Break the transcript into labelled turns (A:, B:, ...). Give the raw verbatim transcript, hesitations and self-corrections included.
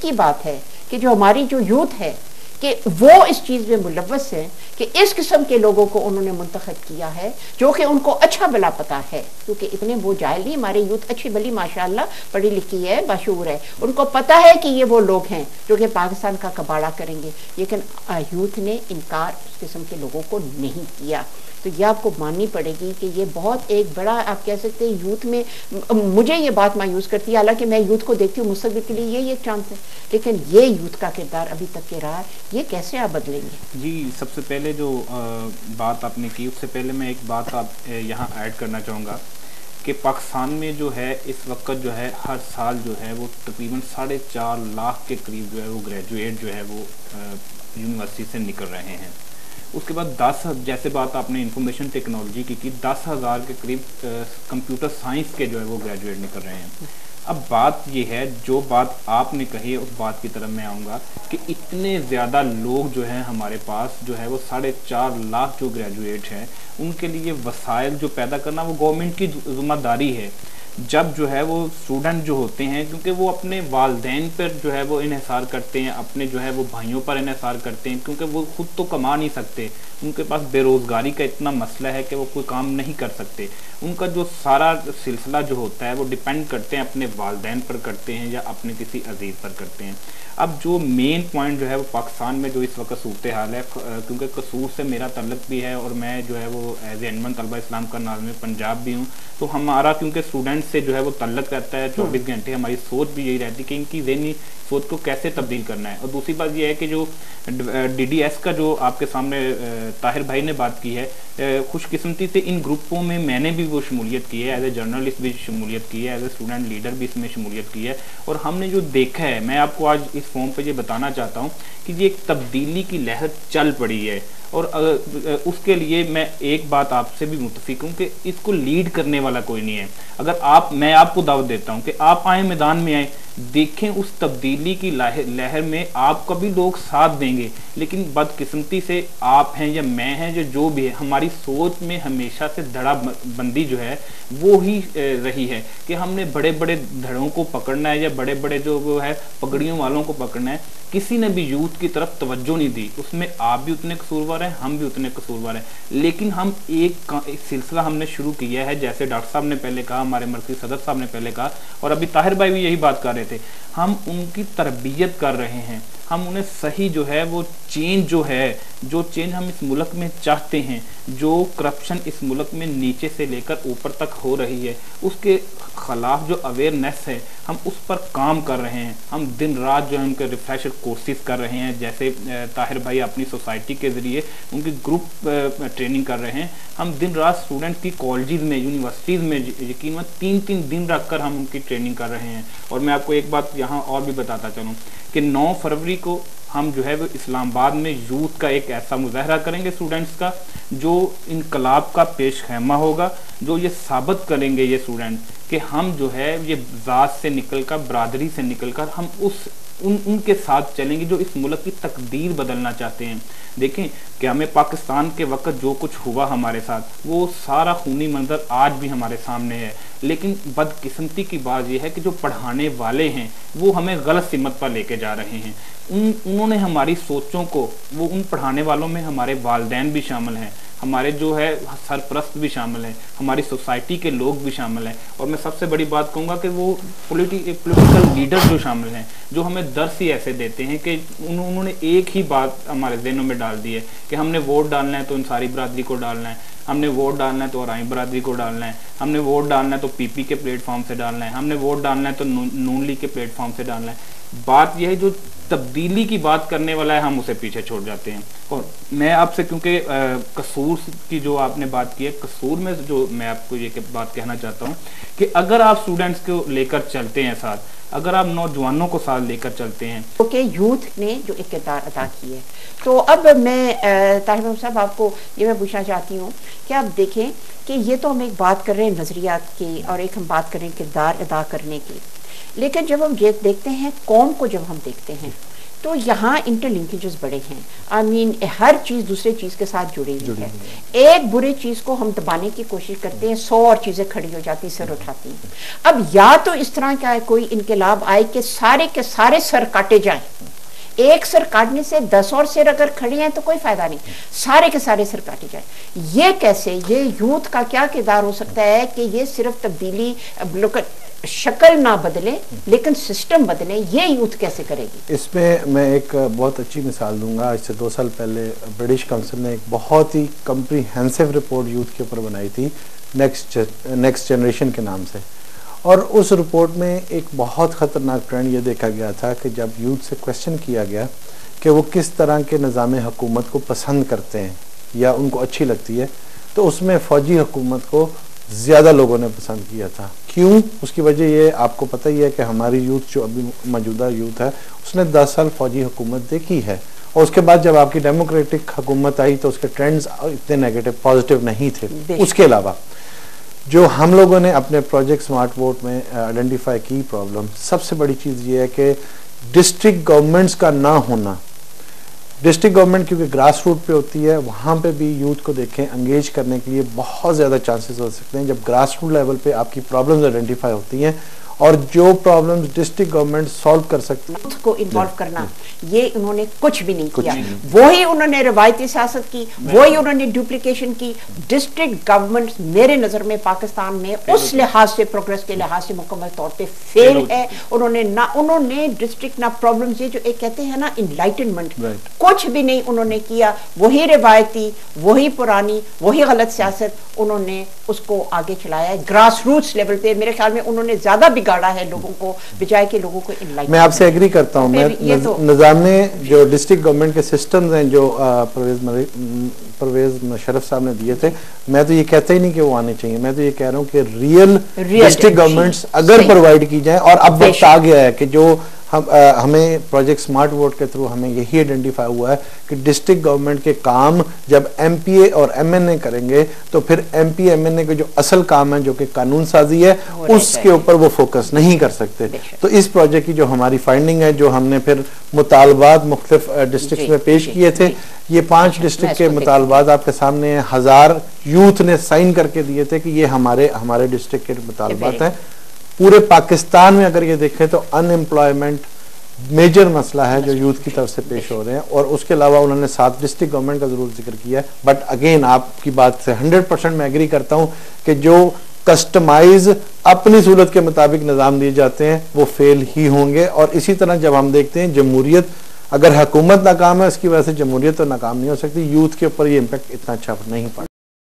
A: की बात है कि जो हमारी जो यूथ है कि वो इस चीज़ में मुलव्वस है कि इस किस्म के लोगों को उन्होंने मुंतखब किया है जो कि उनको अच्छा भला पता है, क्योंकि इतने वो जाहिल नहीं, हमारे यूथ अच्छी भली माशाअल्लाह पढ़ी लिखी है, बाशऊर है, उनको पता है कि ये वो लोग हैं जो कि पाकिस्तान का कबाड़ा करेंगे, लेकिन यूथ ने इनकार उस किस्म के लोगों को नहीं किया। तो ये आपको माननी पड़ेगी कि ये बहुत एक बड़ा, आप कह सकते हैं यूथ में, मुझे ये बात मायूस करती है, हालांकि मैं यूथ को देखती हूँ मुस्तकबिल के लिए यही एक चांस है, लेकिन ये यूथ का किरदार अभी तक के रहा है, ये कैसे आप बदलेंगे?
B: जी, सबसे पहले जो आ, बात आपने की, उससे पहले मैं एक बात आप यहाँ ऐड करना चाहूँगा कि पाकिस्तान में जो है इस वक्त जो है हर साल जो है वो तकरीबन साढ़े चार लाख के करीब जो है वो ग्रेजुएट जो है वो यूनिवर्सिटी से निकल रहे हैं। उसके बाद दस, जैसे बात आपने इंफॉर्मेशन टेक्नोलॉजी की की दस हज़ार के करीब कंप्यूटर साइंस के जो है वो ग्रेजुएट निकल रहे हैं। अब बात ये है, जो बात आपने कही है उस बात की तरफ मैं आऊँगा कि इतने ज़्यादा लोग जो हैं हमारे पास जो है वो साढ़े चार लाख जो ग्रेजुएट हैं, उनके लिए वसाइल जो पैदा करना वो गवर्नमेंट की ज़िम्मेदारी है। जब जो है वो स्टूडेंट जो होते हैं, क्योंकि वो अपने वालदैन पर जो है वो इन्हिसार करते हैं, अपने जो है वो भाइयों पर इन्हिसार करते हैं, क्योंकि वो खुद तो कमा नहीं सकते, उनके पास बेरोज़गारी का इतना मसला है कि वो कोई काम नहीं कर सकते। उनका जो सारा सिलसिला जो होता है वो डिपेंड करते हैं अपने वालदैन पर करते हैं या अपने किसी अजीज़ पर करते हैं। अब जो मेन पॉइंट जो है वो पाकिस्तान में जो इस वक्त सूरत हाल है, क्योंकि कसूर से मेरा तल्लुक़ भी है और मैं जो है वो एज ए अनवन तलबा इस्लाम का नाज़िम पंजाब भी हूँ, तो हमारा क्योंकि स्टूडेंट से जो है वो तल्लुक़ रहता है चौबीस घंटे, हमारी सोच भी यही रहती है कि इनकी ज़हनी सोच को कैसे तब्दील करना है। और दूसरी बात यह है कि जो डी डी एस का जो आपके सामने ताहिर भाई ने बात की है, खुशकिस्मती से इन ग्रुपों में मैंने भी वो शमूलियत की है, एज ए जर्नलिस्ट भी शमूलियत की है, एज ए स्टूडेंट लीडर भी इसमें शमूलियत की है। और हमने जो देखा है, मैं आपको आज इस फॉर्म पे ये बताना चाहता हूँ कि ये एक तब्दीली की लहर चल पड़ी है। और उसके लिए मैं एक बात आपसे भी मुतफिक हूँ कि इसको लीड करने वाला कोई नहीं है। अगर आप, मैं आपको दावत देता हूँ कि आप आए, मैदान में आए, देखें उस तब्दीली की लहर में आपका भी लोग साथ देंगे, लेकिन बदकिस्मती से आप हैं या मैं हैं जो जो भी है, हमारी सोच में हमेशा से धड़ा बंदी जो है वो ही रही है कि हमने बड़े बड़े धड़ों को पकड़ना है या बड़े बड़े जो वो है पगड़ियों वालों को पकड़ना है। किसी ने भी यूथ की तरफ तवज्जो नहीं दी, उसमें आप भी उतने कसूरवार हैं, हम भी उतने कसूरवार हैं। लेकिन हम एक, एक सिलसिला हमने शुरू किया है, जैसे डॉक्टर साहब ने पहले कहा, हमारे मरकज़ी सदर साहब ने पहले कहा, और अभी ताहिर भाई भी यही बात कर रहे थे, हम उनकी तरबियत कर रहे हैं, हम उन्हें सही जो है वो चेंज जो है, जो चेंज हम इस मुल्क में चाहते हैं, जो करप्शन इस मुल्क में नीचे से लेकर ऊपर तक हो रही है, उसके खिलाफ जो अवेयरनेस है हम उस पर काम कर रहे हैं। हम दिन रात जो है उनके रिफ्रेशर कोर्सेज कर रहे हैं, जैसे ताहिर भाई अपनी सोसाइटी के ज़रिए उनकी ग्रुप ट्रेनिंग कर रहे हैं। हम दिन रात स्टूडेंट की कॉलेजेस में, यूनिवर्सिटीज़ में यकीन तीन तीन दिन रख कर हम उनकी ट्रेनिंग कर रहे हैं। और मैं आपको एक बात यहाँ और भी बताता चलूँ कि नौ फरवरी को हम जो है वो इस्लामाबाद में यूथ का एक ऐसा मुजाहरा करेंगे स्टूडेंट्स का, जो इनकलाब का पेश खैमा होगा, जो ये साबित करेंगे ये स्टूडेंट कि हम जो है ये ज़ात से निकल कर, बरादरी से निकल कर हम उस उन उनके साथ चलेंगे जो इस मुल्क की तकदीर बदलना चाहते हैं। देखें कि हमें पाकिस्तान के वक्त जो कुछ हुआ हमारे साथ, वो सारा खूनी मंजर आज भी हमारे सामने है, लेकिन बदकिस्मती की बात यह है कि जो पढ़ाने वाले हैं वो हमें गलत सिमत पर लेके जा रहे हैं। उन उन्होंने हमारी सोचों को, वो उन पढ़ाने वालों में हमारे वालदैन भी शामिल हैं, हमारे जो है सरपरस्त भी शामिल हैं, हमारी सोसाइटी के लोग भी शामिल हैं, और मैं सबसे बड़ी बात कहूँगा कि वो पोलिटि पॉलिटिकल लीडर जो शामिल हैं, जो हमें दर्स ही ऐसे देते हैं कि उन्होंने एक ही बात हमारे जहनों में डाल दी है कि हमने वोट डालना है तो अंसारी बरादरी को डालना है, हमने वोट डालना है तो आरई बरादरी को डालना है, हमने वोट डालना है तो पीपी के प्लेटफॉर्म से डालना है, हमने वोट डालना है तो नून लीग के प्लेटफॉर्म से डालना है। बात यह है जो तब्दीली की बात करने वाला है हम उसे पीछे छोड़ जाते हैं। और मैं आपसे, क्योंकि कसूर की जो आपने बात की है, कसूर में जो मैं आपको ये बात कहना चाहता हूँ कि अगर आप स्टूडेंट्स को लेकर चलते हैं साथ, अगर आप नौजवानों को साथ लेकर चलते हैं,
A: तो okay, यूथ ने जो एक किरदार अदा की है। तो अब मैं ताहिर साहब आपको ये मैं पूछना चाहती हूँ कि आप देखें कि ये तो हम एक बात कर रहे हैं नज़रियात की और एक हम बात कर रहे हैं किरदार अदा करने की, लेकिन जब हम ये देखते हैं कौम को, जब हम देखते हैं तो यहाँ इंटरलिंकेजेस बड़े हैं। आई I मीन mean, हर चीज दूसरे चीज के साथ जुड़ी हुई है। एक बुरी चीज को हम दबाने की कोशिश करते हैं, सौ और चीजें खड़ी हो जाती, सर उठाती हैं। अब या तो इस तरह का कोई इनकलाब आए कि सारे के सारे सर काटे जाएं, एक सर काटने से दस और सिर अगर खड़े हैं तो कोई फायदा नहीं, सारे के सारे सिर काटे जाए। ये कैसे, ये यूथ का क्या किरदार हो सकता है कि ये सिर्फ तब्दीली शक्ल ना बदले लेकिन सिस्टम बदले, ये यूथ कैसे करेगी?
C: इसमें मैं एक बहुत अच्छी मिसाल दूंगा। आज से दो साल पहले ब्रिटिश काउंसिल ने एक बहुत ही कम्प्रीहेंसिव रिपोर्ट यूथ के ऊपर बनाई थी, नेक्स्ट नेक्स्ट जनरेशन के नाम से। और उस रिपोर्ट में एक बहुत ख़तरनाक ट्रेंड ये देखा गया था कि जब यूथ से क्वेश्चन किया गया कि वो किस तरह के निज़ाम हुकूमत को पसंद करते हैं या उनको अच्छी लगती है, तो उसमें फ़ौजी हुकूमत को ज़्यादा लोगों ने पसंद किया था। क्यों? उसकी वजह ये आपको पता ही है कि हमारी यूथ जो अभी मौजूदा यूथ है उसने दस साल फ़ौजी हुकूमत देखी है, और उसके बाद जब आपकी डेमोक्रेटिक हुकूमत आई तो उसके ट्रेंड्स इतने नेगेटिव पॉजिटिव नहीं थे। उसके अलावा जो हम लोगों ने अपने प्रोजेक्ट स्मार्ट वोट में आइडेंटिफाई की प्रॉब्लम, सबसे बड़ी चीज़ ये है कि डिस्ट्रिक्ट गवर्नमेंट्स का ना होना। डिस्ट्रिक्ट गवर्नमेंट क्योंकि ग्रास रूट पे होती है, वहाँ पे भी यूथ को देखें एंगेज करने के लिए बहुत ज़्यादा चांसेस हो सकते हैं। जब ग्रास रूट लेवल पे आपकी प्रॉब्लम्स आइडेंटिफाई होती हैं और जो प्रॉब्लम्स डिस्ट्रिक्ट गवर्नमेंट सॉल्व कर सकती है,
A: को इन्वॉल्व करना, ये उन्होंने कुछ भी नहीं किया। वही उन्होंने रवायती सियासत की, वही उन्होंने डुप्लीकेशन की। डिस्ट्रिक्ट गवर्नमेंट मेरे नज़र में पाकिस्तान में उस लिहाज से, प्रोग्रेस के लिहाज से मुकम्मल तौर पे फेल है। उन्होंने ना उन्होंने डिस्ट्रिक्ट ना प्रॉब्लम्स, ये जो एक कहते हैं ना इनलाइटनमेंट, कुछ भी नहीं उन्होंने किया। वही रवायती, वही पुरानी, वही गलत सियासत उन्होंने उसको आगे चलाया। ग्रास रूट्स लेवल पे मेरे ख्याल में उन्होंने ज्यादा बिगाड़ा है लोगों को, बजाय के लोगों को इनलाइट।
C: मैं आपसे एग्री करता हूँ। मैं तो निज़ाम में जो डिस्ट्रिक्ट गवर्नमेंट के सिस्टम्स हैं जो परवेज परवेज मुशर्रफ साहब ने दिए थे, मैं तो ये कहता ही नहीं कि वो आने चाहिए। मैं तो ये कह रहा हूँ कि रियल डिस्ट्रिक्ट गवर्नमेंट्स अगर प्रोवाइड की जाए, और अब वक्त आ गया है कि जो हम आ, हमें प्रोजेक्ट स्मार्ट वोट के थ्रू हमें यही आइडेंटिफाई हुआ है कि डिस्ट्रिक्ट गवर्नमेंट के काम जब एमपीए और एमएनए करेंगे तो फिर एमपी एमएनए के जो असल काम है जो कि कानून साजी है उसके ऊपर वो फोकस नहीं कर सकते। तो इस प्रोजेक्ट की जो हमारी फाइंडिंग है, जो हमने फिर मुतालबात मुख्तलिफ डिस्ट्रिक्ट में पेश किए थे, ये पांच डिस्ट्रिक्ट के मुतालबात आपके सामने हजार यूथ ने साइन करके दिए थे कि ये हमारे हमारे डिस्ट्रिक्ट के मुतालबात हैं। पूरे पाकिस्तान में अगर ये देखें तो अनएम्प्लॉयमेंट मेजर मसला है जो यूथ की तरफ से पेश हो रहे हैं, और उसके अलावा उन्होंने सात डिस्ट्रिक्ट गवर्नमेंट का जरूर जिक्र किया है। बट अगेन आपकी बात से हंड्रेड परसेंट मैं एग्री करता हूं कि जो कस्टमाइज अपनी सूरत के मुताबिक निज़ाम दिए जाते हैं वो फेल ही होंगे। और इसी तरह जब हम देखते हैं जमहूरियत, अगर हुकूमत नाकाम है उसकी वजह से जमहूरियत तो नाकाम नहीं हो सकती। यूथ के ऊपर ये इम्पैक्ट इतना अच्छा नहीं पड़ा।